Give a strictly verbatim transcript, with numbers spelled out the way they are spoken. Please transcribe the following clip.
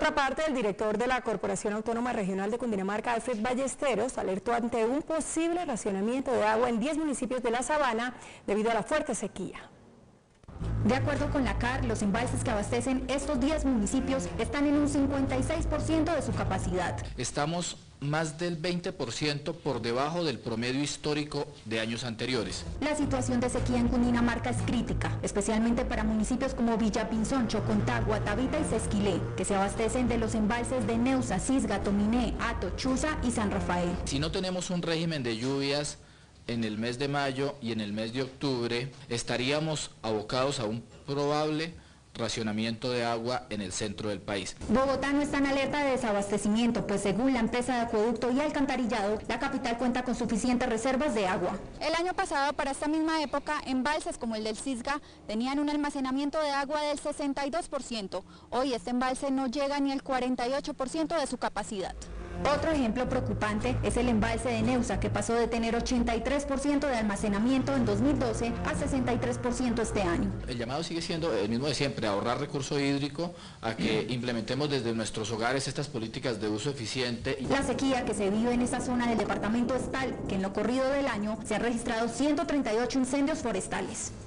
otra parte, el director de la Corporación Autónoma Regional de Cundinamarca, Alfred Ballesteros, alertó ante un posible racionamiento de agua en diez municipios de la Sabana debido a la fuerte sequía. De acuerdo con la C A R, los embalses que abastecen estos diez municipios están en un cincuenta y seis por ciento de su capacidad. Estamos más del veinte por ciento por debajo del promedio histórico de años anteriores. La situación de sequía en Cundinamarca es crítica, especialmente para municipios como Villapinzón, Chocontá, Guatavita y Sesquilé, que se abastecen de los embalses de Neusa, Cisga, Tominé, Hato, Chuza y San Rafael. Si no tenemos un régimen de lluvias en el mes de mayo y en el mes de octubre, estaríamos abocados a un probable racionamiento de agua en el centro del país. Bogotá no está en alerta de desabastecimiento, pues según la empresa de acueducto y alcantarillado, la capital cuenta con suficientes reservas de agua. El año pasado, para esta misma época, embalses como el del Cisga tenían un almacenamiento de agua del sesenta y dos por ciento. Hoy este embalse no llega ni al cuarenta y ocho por ciento de su capacidad. Otro ejemplo preocupante es el embalse de Neusa, que pasó de tener ochenta y tres por ciento de almacenamiento en dos mil doce a sesenta y tres por ciento este año. El llamado sigue siendo el mismo de siempre, ahorrar recurso hídrico, a que implementemos desde nuestros hogares estas políticas de uso eficiente. La sequía que se vive en esta zona del departamento es tal que en lo corrido del año se han registrado ciento treinta y ocho incendios forestales.